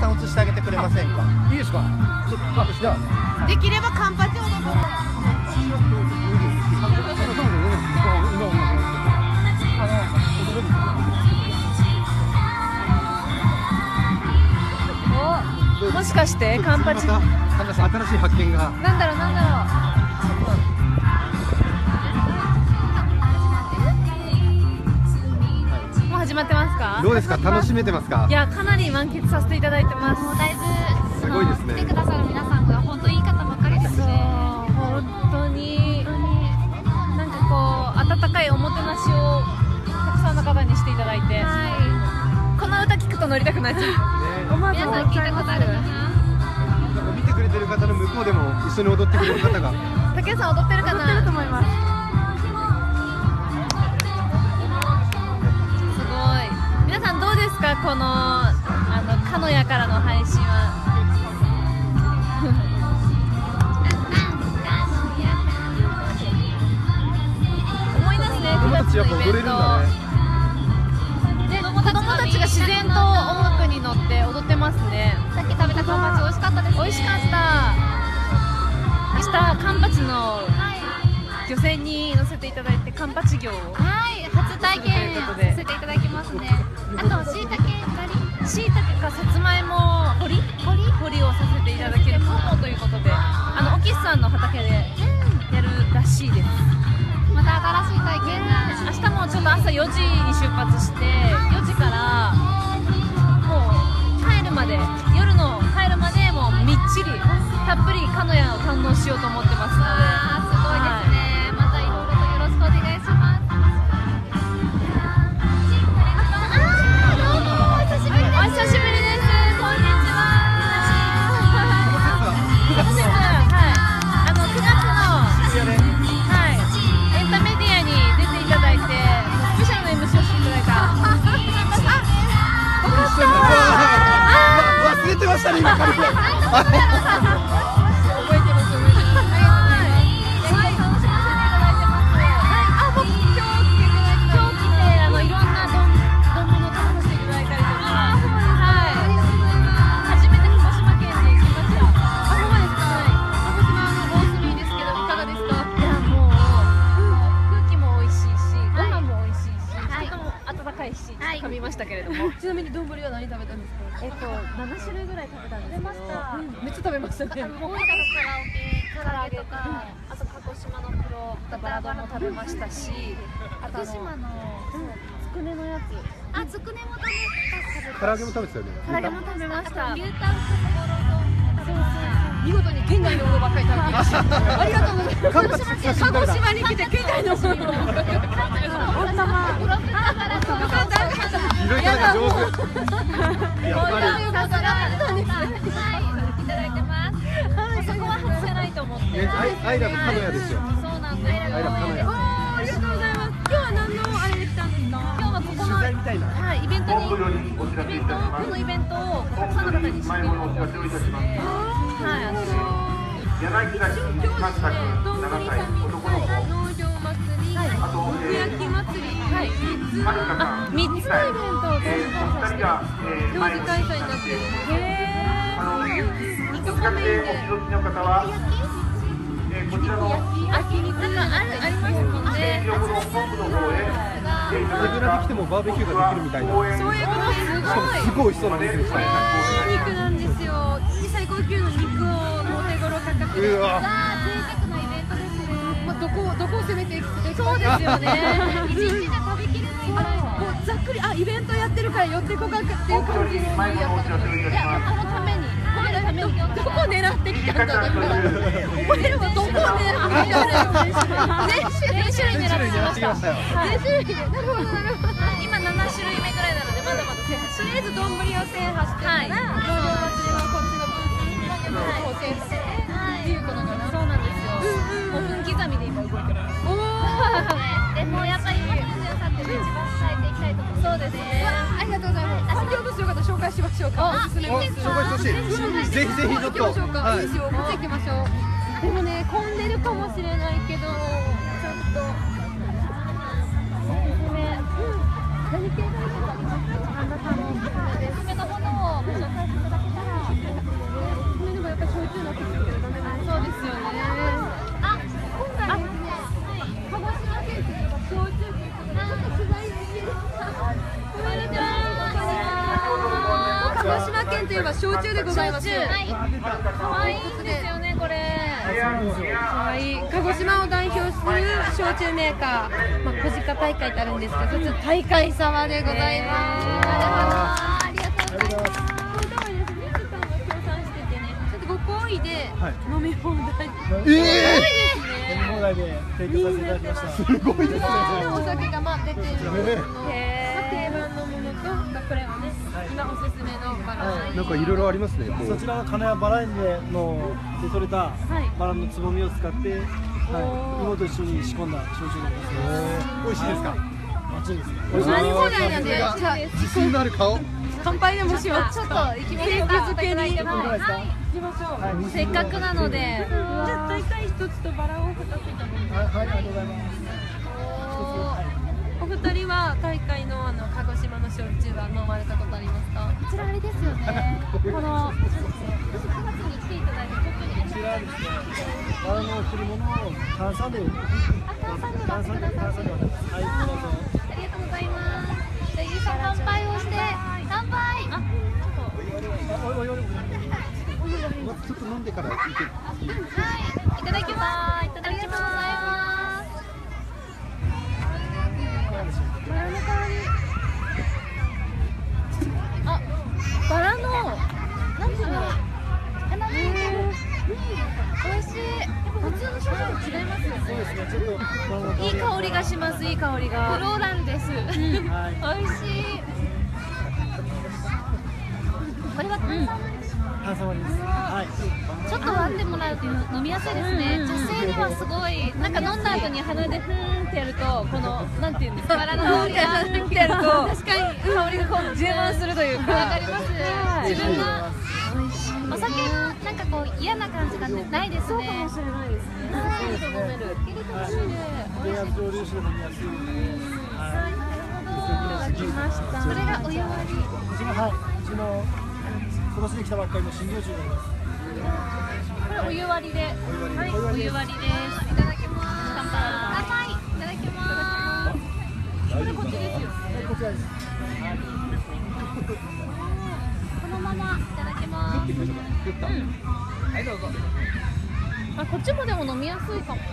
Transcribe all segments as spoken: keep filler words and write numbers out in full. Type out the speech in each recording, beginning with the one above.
さん映してあげてくれませんか。 いいですか。ちょっとあじゃあできればカンパチをどうぞ。 お、もしかしてカンパチ。 また神田さん新しい発見が。 なんだろうなんだろう。もう始まってますか。 どうですか。楽しめてますか。 いや、かなり満喫させていただいてます。 もうだいぶすごいですね。 来てくださる皆さんが本当にいい方ばっかりですそう、 ね。 本当になんかこう温かいおもてなしをたくさんの方にしていただいて、 はこの歌聞くと乗りたくなっちゃう。思わい。 ず皆さん聞いたことあるかな。 なんか見てくれてる方の向こうでも一緒に踊ってくれる方が。 竹内さん踊ってるかな。踊ってると思います。すごい。皆さんどうですか、このあの鹿屋からの配信は。思い出すね、くがつのイベント。で、子供たちが自然と音楽に乗って踊ってますね。 さっき食べたカンパチ美味しかったですね。 美味しかった。明日カンパチのはい漁船に乗せていただいて、カンパチ漁を。 はい初体験させていただきますね。あとしいたけ狩り、 しいたけかさつまいも掘り掘り掘りをさせていただけるかもということで、あのオキスさんの畑でやるらしいです。 また新しい体験が。 明日もちょっと朝よじに出発して、よじからもう帰るまで、夜の帰るまでもうみっちりたっぷり鹿屋を堪能しようと思ってますので。 あーすごいですね。またいろいろとよろしくお願いします。あーどうもお久しぶりです。 お久しぶりです。こんにちは。くがつ、はい、あのくがつの、はい、エンタメディアに出ていただいて、スペシャルな エムシー をしていただいた。 忘れてましたね今から。 覚えてます覚えてます。はい、楽しませていただいてます。はい、あ、僕今日来ていただいて、今日来てあのいろんな丼丼物を食べさせていただいたりとか、はい、初めて鹿児島県に来ました。あ、ほんまですか。鹿児島の大隅ですけどいかがですか。いやもう空気も美味しいし、ご飯も美味しいし、人も温かいし、噛みましたけれども。 ちなみに丼は何食べたんですか。 えっとななしゅるいぐらい食べたんですけど、 めっちゃ食べましたね。 大分のカラオケ、唐揚げとか、 あと鹿児島の黒豚バラ丼も食べましたし、あとあの福島のつくねのやつ、 あつくねも食べた。 唐揚げも食べてたよね。 唐揚げも食べました。 牛タンとそぼろ丼も食べた。 見事に県外のものばっかり食べてました。ありがとうございます。 カンパチ久しぶりだ鹿児島に来て県外のものばっかり。 おたま、 プロペラからそぼろ丼拾い方が上手。やっぱり。 さすがはいいただいてます。 そこは外せないと思って。 ね、アイアイラブ鹿屋ですよ。 そうなんですよ。 アイラブ鹿屋。 ありがとうございます。今日は何のあれで来たんですか。 今日はここの取材みたいな。 はいイベントにイベントをこのイベントをたくさんの方に知っていただきまして、はいあの。 今日ですね、どんぶりさんに農場祭り、奥焼き祭り、 はい、あ、三つのイベントを同時開催してる。 同時開催になってるんです。 へー。 肉がメインで、 焼肉なんかあるありますもんね。 手ぶらで来てもバーベキューができるみたいな。 そういうことすごい。 すごい美味しそうな肉でしたね。 いい肉なんですよ。最高級の肉をお手頃価格で。 うわ。 贅沢なイベントですね。 まあどこどこを攻めていくか。 そうですよね。 一日じゃ食べきれないぐらいの。 もうざっくりあイベントやってるから寄ってこかっていう感じのやったの。 いやこのためにこのためにどこ狙ってきたんだろう。覚えればどこを狙ってきたんだろう。 全種類狙ってきました。 全種類で。なるほどなるほど。 今七種類目ぐらいなのでまだまだ制覇しとりあえず丼を制覇してから農業祭りはこっちのブースに投げ物を制覇してっていうことかな。 そうなんですよ。もう分刻みで今動いてます。 おお。 でもやっぱり今の強さっていうのを一番伝えていきたいと思います。 そうですね。 ありがとうございます。先ほどしよかった紹介しましょうか。おすすめお、 です。 紹介してほしい。ぜひぜひちょっと。 行きましょうか。 はいいいですよ。こっち行きましょう。でもね混んでるかもしれないけどちょっとおすすめ。何系がいいですか。 おすすめのものをご紹介していただきたい児島県といえば焼酎でございます。 はい。 可愛いんですよねこれ。 はい、鹿児島を代表する焼酎メーカー、まあ、小鹿大会ってあるんですけど、そっちの大会様でございます。 ありがとうございます。 これ多いです。ミキさんが協賛しててね、ちょっとご好意で飲み放題。 え飲み放題で提供させていただきました。 すごいですね。 お酒がまあ出てるもの、定番のものと、これはね、今おすすめのバラ。 なんかいろいろありますね。こうそちらの金谷バラ園でので採れたバラのつぼみを使って、はい、芋と一緒に仕込んだ焼酎になります。 美味しいですか。 バッチリですね。 飲み放題なんで、じゃあ自信のある顔。 乾杯でもしよう。ちょっと行きましょうか。漬けに行きましょう。 せっかくなので。 じゃあ大会一つとバラを二ついただきます。 はい、ありがとうございます。 お二人は大会のあの鹿児島の焼酎は飲まれたことありますか？ こちらあれですよね。このくがつに来ていただいて特にこちらですね、バラの贈り物を炭酸で、 炭酸で炭酸で、炭酸で渡します。はい、どうぞ。 ありがとうございます。じゃあゆうさん乾杯をして乾杯。あ、 おいおいおい。 まずちょっと飲んでから行け。 はい、いただきます。いただきます。ありがとうございます。 バラの香り。あ、バラのなんていうの？ 花の色。美味しい。 普通の焼酎と違いますよね。 そうですね、ちょっとバラの香いいりが香りがします。いい香りが。 フローラルです。 はい。 美味しい。これは炭酸炭酸割りです。はい。 ちょっと割ってもらうと飲みやすいですね。女性にはすごいなんか飲んだ後に鼻でふーんってやるとこのなんていうんですかバラの香りがふーんってやると確かに香りがこう充満するというか。 わかります。自分がお酒のなんかこう嫌な感じがないですね。 そうかもしれないですね。 そうですね。低圧蒸留酒で飲みやすいので。はい。 来ました。 それがお湯割り。 こちらはい。うちの今年できたばっかりの新焼酎になります。 これお湯割りで。はい。お湯割りです。 いただきます。乾杯。いただきます。 これこっちですよね。 はい、こちらです。 このままいただきます。 行ってみましょうか。食った。はいどうぞ。 あ、こっちもでも飲みやすいかも。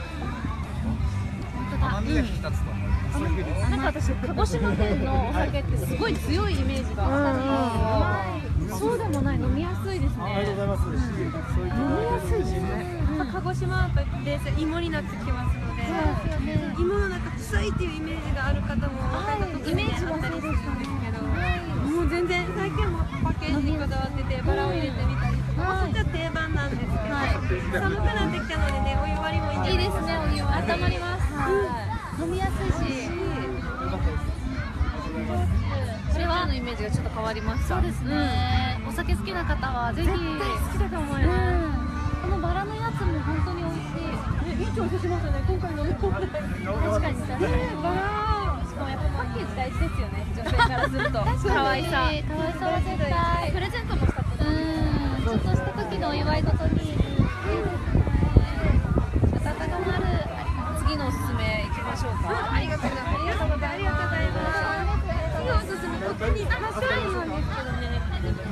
甘みが引き立つと思います。 なんか私鹿児島県のお酒ってすごい強いイメージがあったんですけど、そうでもない、飲みやすいですね。 ありがとうございます。そう言ってもらえると嬉しいですね。 鹿児島はやっぱりベース芋になってきますので、芋の中臭いっていうイメージがある方もイメージはそうですけど、もう全然最近もパッケージにこだわっててバラを入れてみたりとか、そっちは定番なんですけど、寒くなってきたのでね、お湯割りもいいんじゃないですか。 いいですね、お湯割り。温まります。飲みやすいし。 それはのイメージがちょっと変わりました。 そうですね。お酒好きな方はぜひ。 好きだと思います。 このバラのやつも本当に美味しい。 いい調整しますよね、今回飲み放題。 確かにさ、バラしかもやっぱパッケージ大事ですよね、女性からすると。可愛さ。 可愛さは絶対。 プレゼントもしたことない。 うん。ちょっとした時のお祝い事に。温まる。 次のおすすめいきましょうか。 ありがとうございます。ありがとうございます。次のおすすめ、こっちに真っ白いなんですけどね。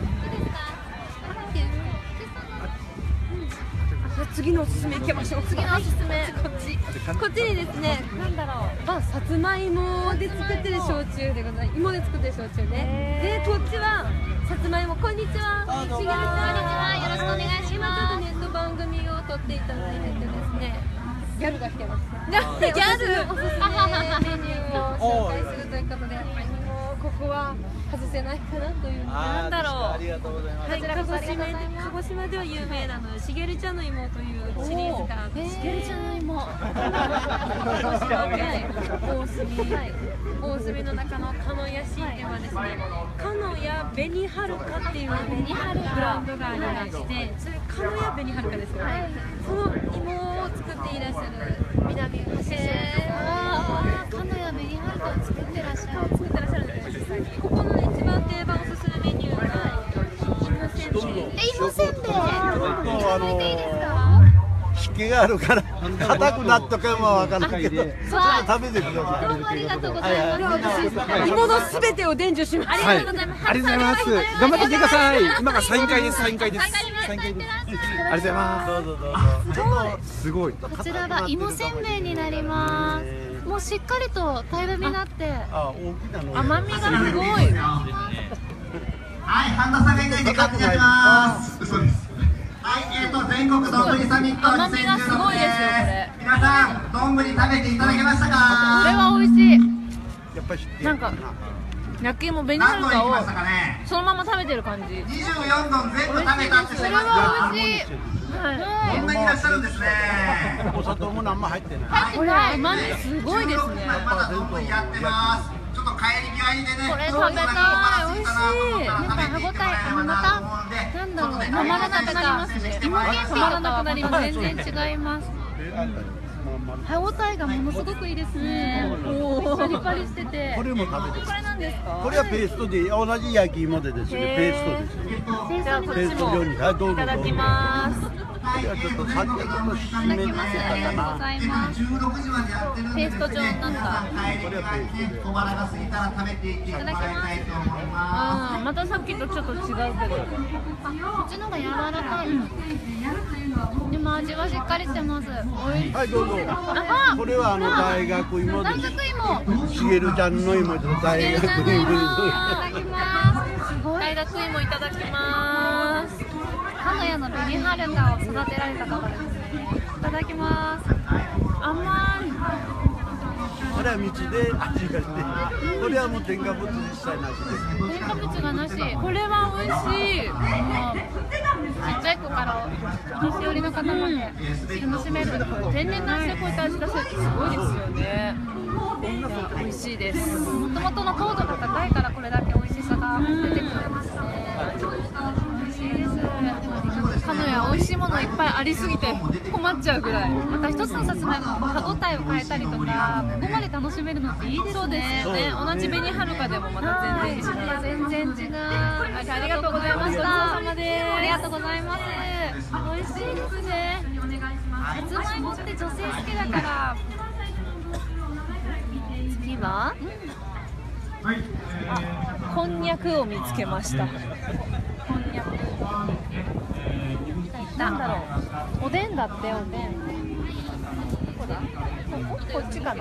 次のおすすめいきましょう。次のおすすめ、こっち。こっちにですね、なんだろう、まあ、さつまいもで作ってる焼酎でございます。芋で作ってる焼酎ね。で、こっちはさつまいも。こんにちは。しげるちゃん。こんにちは。よろしくお願いします。今ちょっとネット番組を撮っていただいててですね。ギャルが来てます。ギャル。おすすめメニューを紹介するということで、やっぱりもうここは外せないかなという。 なんだろう。 ありがとうございます。 はい、鹿児島で鹿児島では有名なのしげる茶の芋というシリーズがあって、 しげるちゃんの芋。 鹿児島県大隅、はい、大隅の中の鹿屋市ではですね、鹿屋紅はるかっていうブランドがありまして、それ鹿屋紅はるかですね。その芋を作っていらっしゃる南橋市ああ、鹿屋紅はるかを作ってらっしゃる。 作ってらっしゃるんですよ。ここの一番定番おすすめメニューが芋せんべい。 え、芋せんべい。 あのいいですか？ 引気があるから硬くなっとかもわからないけど、ちょっと食べてください。 どうもありがとうございます。 芋のすべてを伝授します。 ありがとうございます。 ありがとうございます。頑張ってきてください。今がサイン会です。サイン会です。サイン会です。ありがとうございます。 どうぞどうぞ。 すごい。 こちらは芋せんべいになります。もうしっかりと平らになって、 あ、大きなの。 甘みがすごい。 はい、半田さんがいないで勝手にやってます。嘘です。はい、えーと全国どんぶりサミット甘みがすごいですよこれ。 皆さんどんぶり食べていただけましたか？ これは美味しい。 やっぱり知ってるなんか焼き芋紅はるかをそのまま食べてる感じ。 にじゅうよんどん全部食べたって人いますか？ 美味しい。はい。 こんなにいらっしゃるんですね。 お砂糖も何も入ってない。 これ甘みすごいですね。 まだどんぶりやってます。ちょっと帰り際にね、 これ食べたい。美味しい。 なんか歯ごたえ、またなんだろう、たまらなくなりますね。芋けんぴとかと全然違います。歯ごたえがものすごくいいですね。パリパリしてて。 これも食べて。 これなんですか？ これはペーストで同じ焼き芋でですね、ペーストですよ。 じゃあこっちペースト状に、はい、どうぞどうぞ。 もいただきます。 これはちょっとさっきはちょっと締めてありがとうございます。 じゅうろくじまでやってるんで、 ペースト状になった。 帰り際にね、小腹が過ぎたら食べていってもらいたいと思います。 ああ、またさっきとちょっと違うけど。 こっちの方が柔らかい。でも味はしっかりしてます。 はいどうぞ。 あ、 これはあの大学芋で大す。 学芋。 しげるちゃんの芋と大学芋です。 いただきます。すごい。 大学芋いただきます。 鹿屋の紅はるかを育てられた方ですね。いただきます。甘い。 これは道で味がして、これはもう添加物一切なしです。 添加物がなし。これは美味しい。もうちっちゃい子からお年寄りの方まで楽しめる。 天然の味でこういった味出せるってすごいですよね。いや美味しいです。 もともとの糖度が高いからこれだけ美味しさが出てくるんですね。美味しいです。 鹿屋美味しいものいっぱいありすぎて困っちゃうぐらい。 また一つのさつまいもの歯ごたえを変えたりとか、ここまで楽しめるのっていいですね。 そうですね。同じ紅はるかでもまた全然違う。 全然違う。 ありがとうございます。ごちそうさまです。 ありがとうございます。美味しいですね。さつまいもって女性好きだから。 次はこんにゃくを見つけました。こんにゃく。なんだろう。おでんだっておでん。これ？ここ？こっちかな。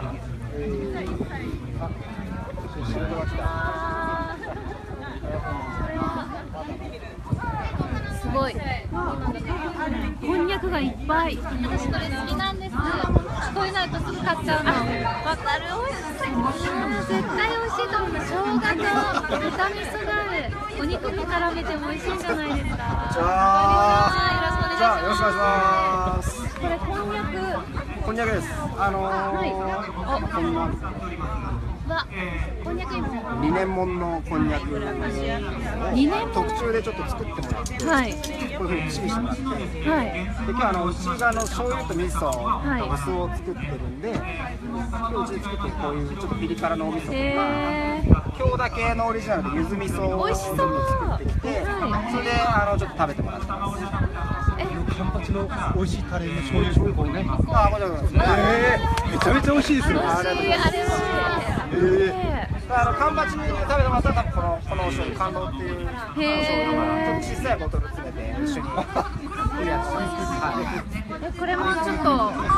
すごい。こんにゃくがいっぱい。 私これ好きなんです。こういうのあるとすぐ買っちゃうの。 わかる。美味しい。 絶対美味しいと思う。生姜と豚味噌がある。お肉に絡めても美味しいじゃないですか。 じゃあ、 よろしくお願いします。 じゃあよろしくお願いします。 これこんにゃく。 こんにゃくです。あのー、こんなわ、こんにゃく芋。 にねんもんのこんにゃくをにねんもん特注でちょっと作ってもらって、 はい。 こういうふうに串にしてもらって、ではい。 今日あのうちがあの醤油と味噌、 はいお酢を作ってるんで、今日うちで作ってるこういうちょっとピリ辛のお味噌とか、 へー。 今日だけのオリジナルで柚子味噌を美味しそう全部作ってきて、 はいそれであのちょっと食べてもらってます。カンパチの美味しいタレの醤油醤油これね。あ、もちろんです。ええ、めちゃめちゃ美味しいですよ。 美味しい。あれ美味しい。 ええ。あのカンパチ食べてもらったらこのこのお醤油感動っていう醤油がちょっと小さいボトル詰めて一緒にいいやつです。はい。 これもちょっと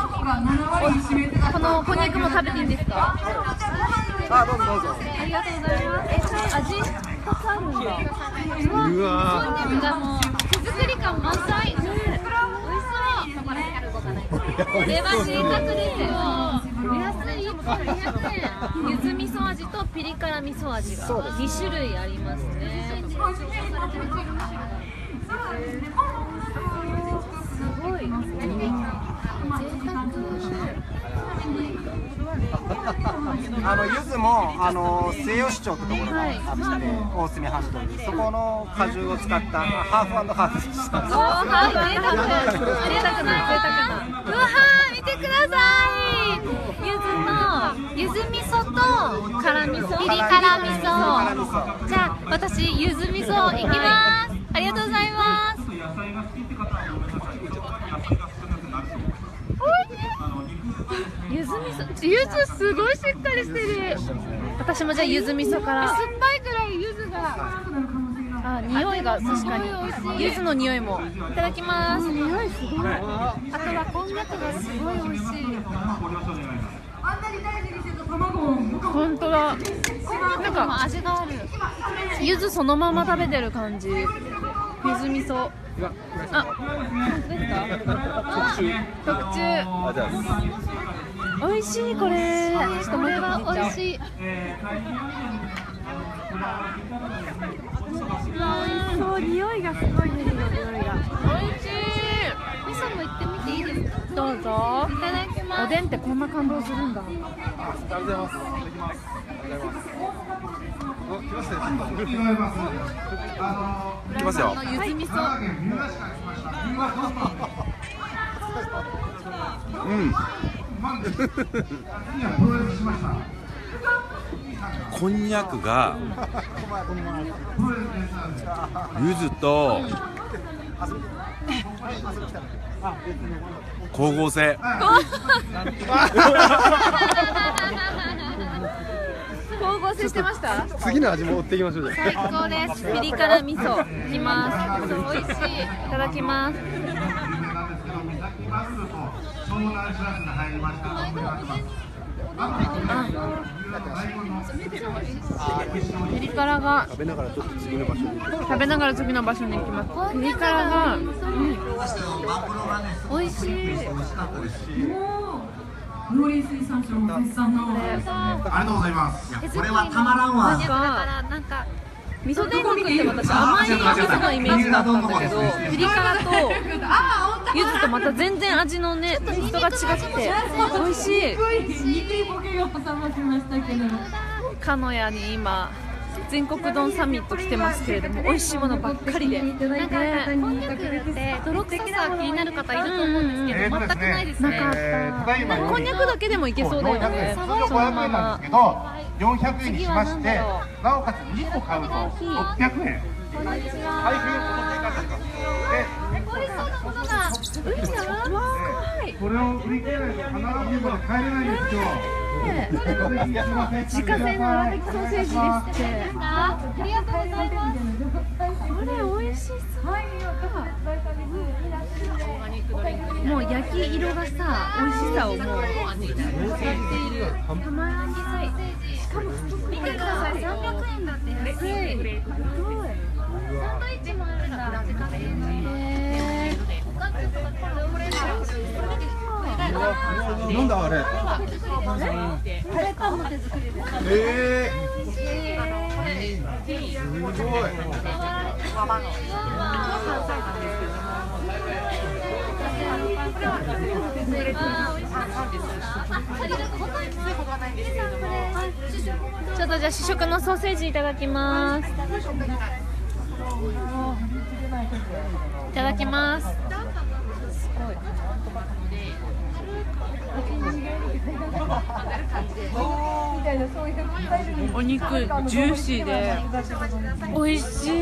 このこんにゃくも食べていいんですか？ あ、どうぞどうぞ。 ありがとうございます。え、味ふたつあるんだ。 うわこんにゃくがもう手作り感満載。美味しそう。これは贅沢ですよ。安い。にひゃくえん。 柚子味噌味とピリ辛味噌味がに種類ありますね。すごい。 あの柚子もあの西予市町ってところがあって、大隅半島にそこの果汁を使ったハーフ&ハーフでした。 おー、はい、贅沢。贅沢な、贅沢な。うわー、見てください。柚子の柚子味噌と辛味噌、ピリ辛味噌。じゃあ、私柚子味噌いきます。ありがとうございます。 柚子すごいしっかりしてる。 私もじゃあ柚子味噌から。 酸っぱいくらい柚子が。 あ、匂いが確かに柚子の匂いも。いただきます。 匂いすごい。あとはこんにゃくがすごい美味しい。 本当だ。 なんか味がある。 柚子そのまま食べてる感じ。柚子味噌。あ、本当ですか？特注。美味しいこれ。ちょっともう一個美味しい。そう、匂いがすごいね、匂いが。 美味しい。 みそも行ってみていいですか？ どうぞ。 いただきます。 おでんってこんな感動するんだ。 ありがとうございます。 いきますよ。 柚子味噌。 うん。こんにゃくが柚子と光合成。 光合成してました？ 次の味も追っていきましょう。 最高です。ピリ辛味噌いきます。美味しい。いただきます。ピリ辛が食べながらちょっと次の場所に食べながら次の場所に行きます。ピリ辛が、うん、美味しい。 農林水産省の絶賛のありがとうございます。これはたまらんわ。 なんかなんか味噌天国って私甘い味噌のイメージだったんだけど、ピリ辛と柚子とまた全然味のねテイストが違って美味しい。鹿屋に今全国丼サミット来てますけれども、美味しいものばっかりで、 なんかこんにゃくって泥臭さ気になる方いると思うんですけど、全くないですね。 なかった。こんにゃくだけでもいけそうだよね。 通常ごひゃくえんなんですけどよんひゃくえんにしまして、なおかつにこ買うとろっぴゃくえん。 こんにちは。 配布お届けいたします。 美味しそうなものが。 これを売り切れないと必ず現場で帰れないんですよ。 自家製の粗挽きソーセージですって。 ありがとうございます。 これ美味しそう。もう焼き色がさ、美味しさをもうたまらない。しかも見てください、さんびゃくえんだって安い。すごい。サンドイッチもあるんだ。自家製の。 なんだあれ。 カレーパンも手作りです。 ええー。すごい。 ちょっとじゃあ試食のソーセージいただきます。いただきます。すごい。お肉ジューシーで美味しい。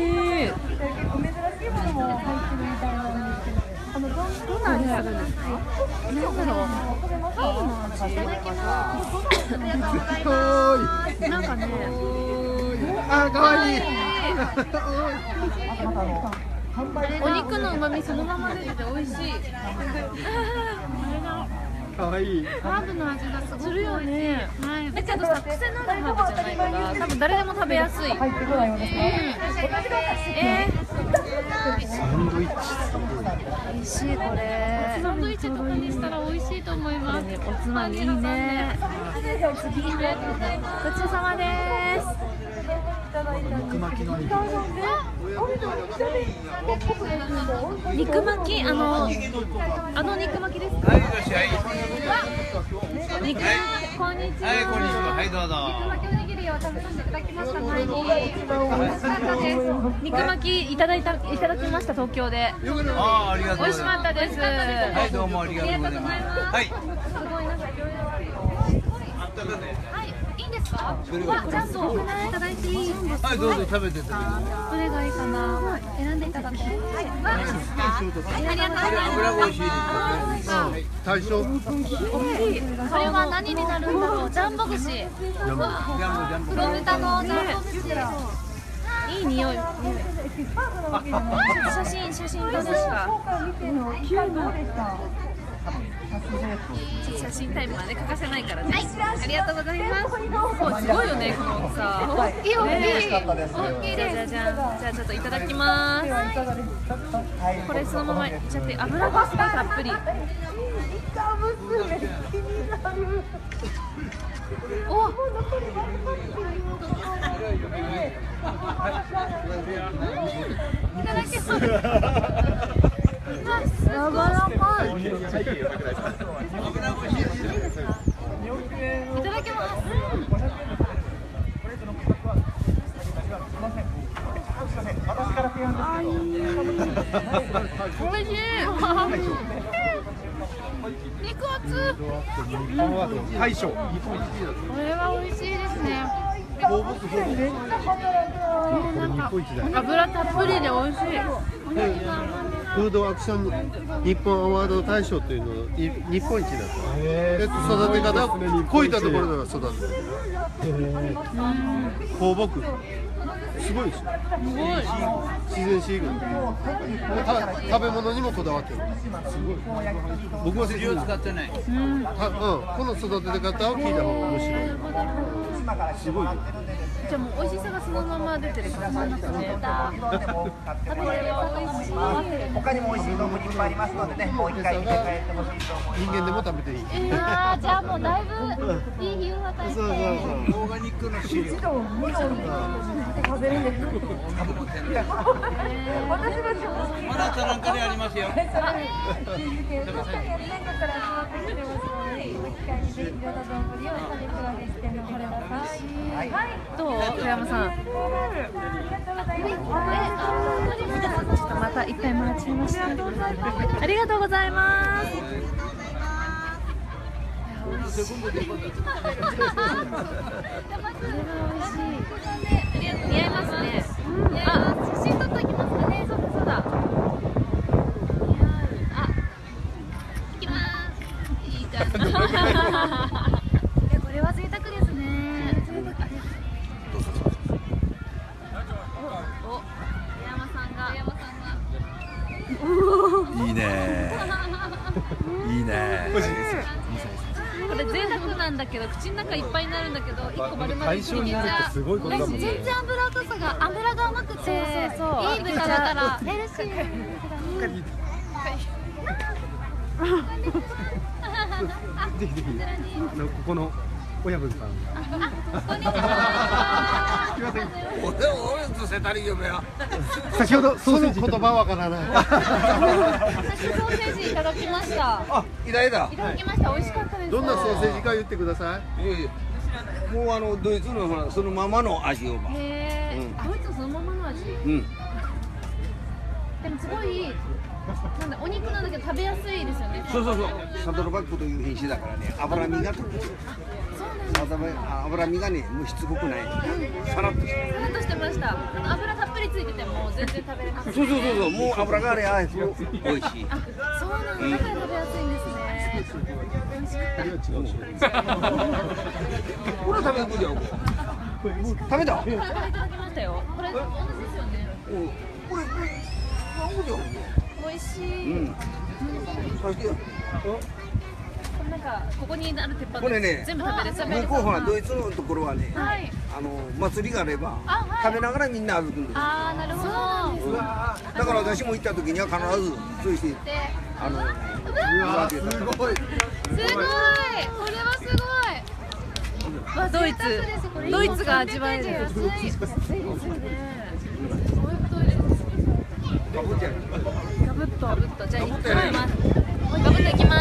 どんな味するんですか？なんだろう。いただきます。なんかね。 あ、可愛い。 お肉の旨味そのまま出てて美味しい。 可愛い。 ハーブの味がすごくするよね。 はい。 え、ちょっとさ、癖のあるハーブじゃないから、多分誰でも食べやすい。うん、えー、 サンドイッチ。 美味しいこれ。 サンドイッチとかにしたら美味しいと思います。 おつまみいいね。ごちそうさまです。 肉巻きの肉。 肉巻き、あの、あの肉巻きですか？ はい、いらっしゃい。 肉、こんにちは。 はい、こんにちは。はい、どうぞ。 肉巻きおにぎりを食べさせていただきました前に。美味しかったです。 肉巻きいただいた、いただきました東京で。 ああ、ありがとう美味しございまかったです。 す。はい、どうもありがとうございます。はい。 すごいなんかいろいろあるよ。はい、いいんですか？わ、ちゃんとお花いただいていいんですか？ はい、どうぞ食べてってください。 どれがいいかな。選んでいただく。はい、わ、 油が美味しいです。 大将。 これは何になるんだろう。ジャンボ串。黒豚のジャンボ串。いい匂い。写真写真どうですか。写真タイムはね欠かせないからね。はい、ありがとうございます。すごいよねこの大きさ。大きい大きい。大きいです。じゃじゃじゃじゃあちょっといただきます。これそのままいっちゃって油がすごいたっぷり。お。いただきます。柔らかい。いただきます。おいしい。肉厚。 大将。 これは美味しいですね。なんか油たっぷりで美味しい。 フードアクション日本アワード大賞というのを日本一だった。で育て方はこういったところでは育てる。放牧すごいですよ。自然飼育。食べ物にもこだわってる。すごい。僕は水を使ってない。 うん。この育て方を聞いた方が面白い。すごい。 じゃあもう美味しさがそのまま出てる感じですね。 他にも美味しい丼いっぱいありますのでね、もう一回見て帰ってほしいと思います。 人間でも食べていい。 ああ、じゃあもうだいぶいい夕方ですね。 そうそうそう。 オーガニックの飼料。 食べるんです。私はまだタランカでありますよ。 どう、小山さん。ちょっとまたいっぱい回っちゃいました。ありがとうございます。似合いますね。あ、写真撮っときますかね。そうだそうだ。あ、行きます。いい感じ。いや、これは贅沢ですね。贅沢。お、山さんが。山さんが。 いいね。いいね。 これ贅沢なんだけど口の中いっぱいになるんだけど一個丸々いけちゃう。 すごいことだもんね。 全然脂っこさが脂が甘くていい豚だからヘルシー。 ぜひぜひここの親分さん。 俺俺とせたりよめや。 先ほどその言葉わからない。 私ソーセージいただきました。 あ、いただいた。 いただきました。美味しかったです。 どんなソーセージか言ってください。 いやいや。もうあのドイツのほらそのままの味をば。 へえ。ドイツそのままの味。 うん。 でもすごいなんだお肉なんだけど食べやすいですよね。 そうそうそう。サドルバックという品種だからね、脂身が特徴。脂身がね、もうしつこくない。さらっとして。 さらっとしてました。あの油たっぷりついてても全然食べれます。 そうそうそうそう。もう油があれあれ美味しい。 あ、そうなんだ。だから食べやすいんですね。 これ食べてくるよ。食べた。 これいただきましたよ。これ同じですよね。 これこれ美味しい。 うん。そしてなんかここにある鉄板これね、 全部食べれそう。 向こうほらドイツのところはね、あの祭りがあれば食べながらみんな歩くんです。 ああ、なるほど。 だから私も行った時には必ずそうしてあのすごい。 すごい。これはすごい。ドイツドイツが味わえる。安いですね。 ガブッとやる。 ガブッとガブッとじゃあ行きます。ガブッと行きます。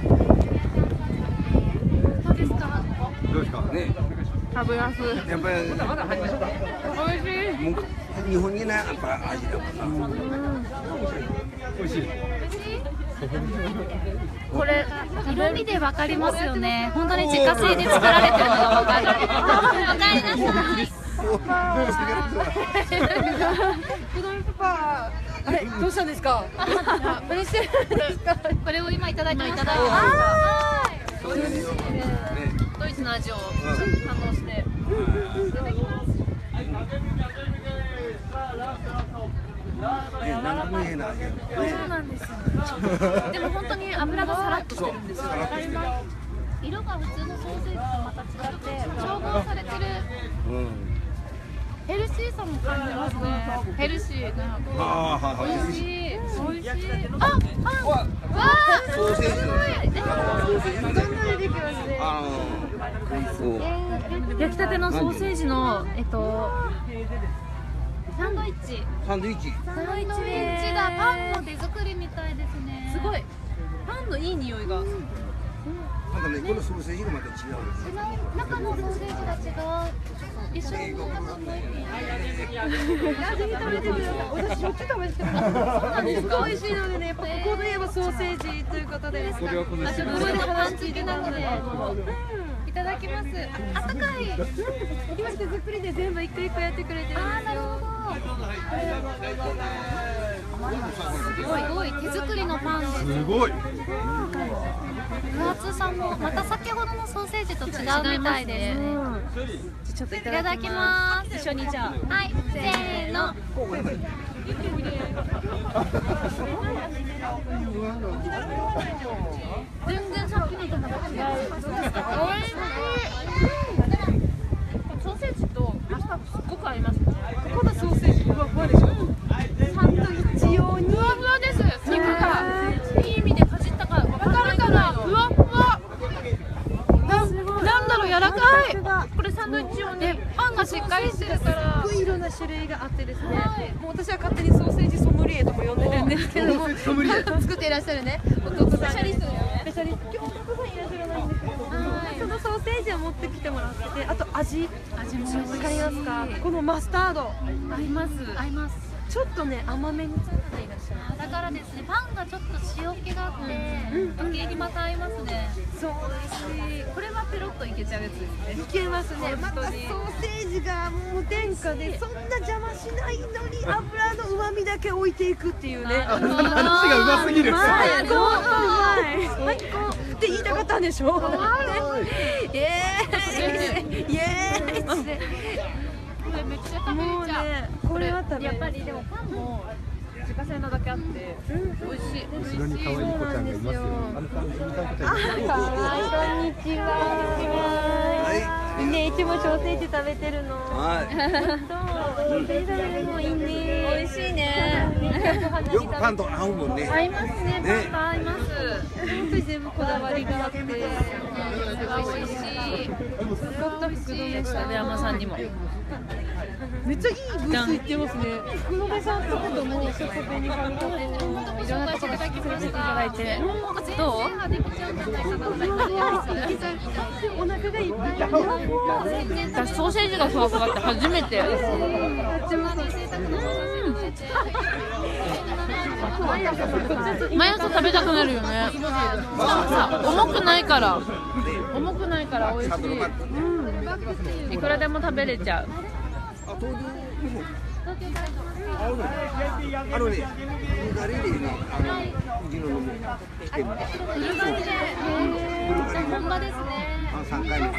どうですか。 どうですか。 ね。 食べやすい。 やっぱり美味しい。 日本にねやっぱ味だもんな。 美味しい。 これ色味でわかりますよね。本当に自家製で作られてるのがわかる。おかえりなさい。 うどんパパあれどうしたんですか。何してるんですか。 これを今いただいていただいてドイツの味を堪能して。いただきます。 何も言えない。 そうなんですよ。でも本当に油がさらっとしてるんですよ。色が普通のソーセージとまた違って調合されてる。ヘルシーさも感じますね。ヘルシーな。美味しい。美味しい。あ、パン。わあ、 ソーセージ。 すごい。 どんなにできますね。 焼きたてのソーセージのえっとサンドイッチ。 サンドイッチ。 サンドイッチだ。パンも手作りみたいですね。 すごい。パンのいい匂いが。 ただね、このソーセージがまた違う。 中のソーセージが違う。一緒に食べてもいい。 食べてください。私しょっちゅう食べてます。そうなんですか。美味しいのでね、やっぱここで言えばソーセージということで。 あ、ちょっとこれでパン付きなので。いただきます。あったかい。 今手作りで全部一個一個やってくれてる。 あ、なるほど。すごい、すごい手作りのパンです。 すごい。 分厚さもまた先ほどのソーセージと違うみたいですね。 ちょっといいただきます。 一緒にじゃあ。 はい、せーの。全然さっきのとまた違う。おいしい。ソーセージとマスタードすっごく合いますね。 ここのソーセージふわふわでしょ。サンドイッチ用に。 ふわふわです。肉がいい意味でかじったかわかるかな。ふわふわ。なんだろう、柔らかい。これサンドイッチ用でパンがしっかりしてるから。 いろんな種類があってですね。もう私は勝手にソーセージソムリエとも呼んでるんですけども、作っていらっしゃるね。弟さん。スペシャリストね。スペシャリスト。今日弟さんいらっしゃらないんですけど、そのソーセージを持ってきてもらってて、あと味。 味もわかりますか。このマスタード。 合います。合います。 ちょっとね甘めに作っていらっしゃる。 だからですね、パンがちょっと塩気があって余計にまた合いますね。 そうですし、 これはペロッといけちゃうやつですね。 いけますね。またソーセージがもう天下でそんな邪魔しないのに油の旨味だけ置いていくっていうね。 話がうますぎる。 最高、うまい、最高って言いたかったんでしょ。イエーイイエーイ。 これめっちゃ食べれちゃう。 これは食べやっぱりでもパンも自家製なだけあって美味しい。 後ろに可愛い子ちゃんがいますよ。あの子に見た子ちゃん。 こんにちは。ね、いつもソーセージ食べてるの。 はい。 ソーセージ食べるのいいね。 美味しいね。 よくパンと合うもんね。 合いますね。パンと合います。 本当に全部こだわりがあって、 美味しい。すごく福留したね、山さんにも。 めっちゃいいブース行ってますね。福留さんとこともショコペニファミともいろんなとこ紹介していただきました。いただいて。どう？お腹がいっぱい。 私ソーセージがふわふわって初めて。毎朝食べたくなるよね。しかもさ、重くないから。重くないから美味しい。いくらでも食べれちゃう。 あのね、ブルガリでね、あの、うちののも来てる。 ブルガリで、本場ですね。 あ、三回目。 おお、す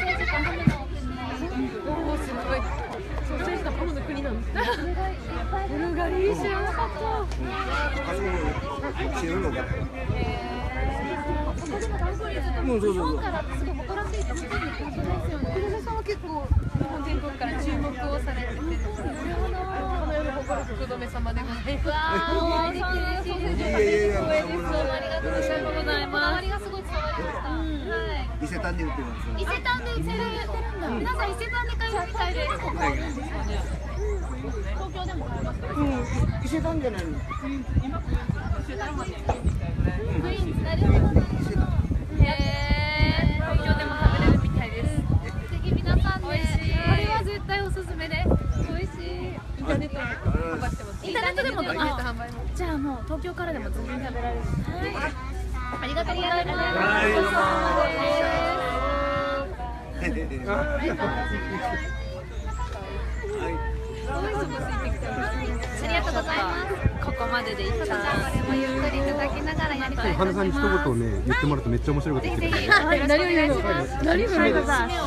ごい。ソーセージとハムの国なんですね。ブルガリ知らなかった。 あそこの知るのか。うん、そうそうそう。 福留さんは結構日本全国から注目をされてて、この世の誇る福留様でございます。 わー、おいしいです。 いやいやいや、 ありがとうございます。周りがすごい伝わりました。はい。 伊勢丹で売ってるんですよ。 伊勢丹で売ってるんだ。皆さん伊勢丹で買えるみたいです。東京でも買えますか？ うん、伊勢丹じゃないの。 プリンス、なるほどね。へー、東京でも食べれるみたいです。ぜひ皆さんね、これは絶対おすすめです。美味しい。 インターネットで販売してます。 インターネットでも、 インターネット販売も。 じゃあもう東京からでも全然食べられる。はい。ありがとうございます。 はいごちそうさまです。 はい。 バイバイ。 すごいそこついてきてます。 ありがとうございます。ここまででいった。もゆっくりいただきながらやりたいと思います。 花さんに一言ね言ってもらうとめっちゃ面白いこと言ってくれる。 何を言うの？何を言うの？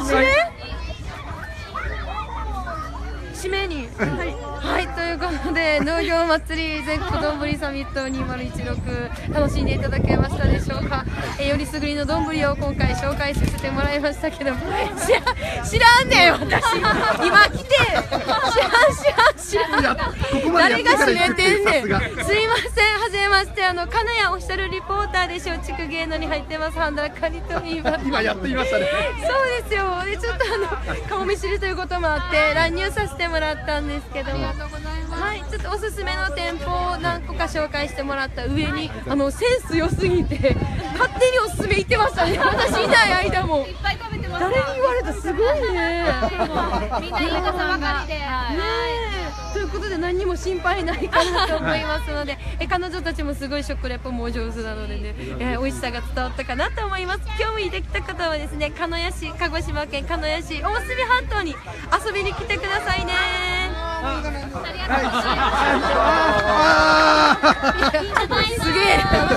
締めに、はい、はい、ということで農業祭り全国どんぶりサミットにせんじゅうろく楽しんでいただけましたでしょうか。えー、よりすぐりのどんぶりを今回紹介させてもらいましたけども、知ら知らんねん私今来て知らん知らん知らん誰が締めてんねん。すいません、はじめまして、あの金谷オフィシャルリポーターで松竹芸能に入ってます半田かりと言います。 今やっていましたね。 そうですよ。でちょっとあの顔見知りということもあって乱入させてもらったんですけども、はい、ちょっとおすすめの店舗を何個か紹介してもらった上に、あのセンス良すぎて勝手におすすめ言ってましたね。私いない間もいっぱい食べてます。 誰に言われたすごいね。 みんないい方ばかりで。 ということで何にも心配ないかなと思いますので、え彼女たちもすごい食レポもお上手なのでね、えー、美味しさが伝わったかなと思います。興味できた方はですね、鹿屋市、鹿児島県鹿屋市大隅半島に遊びに来てくださいね。ありがとうございます。すげえ。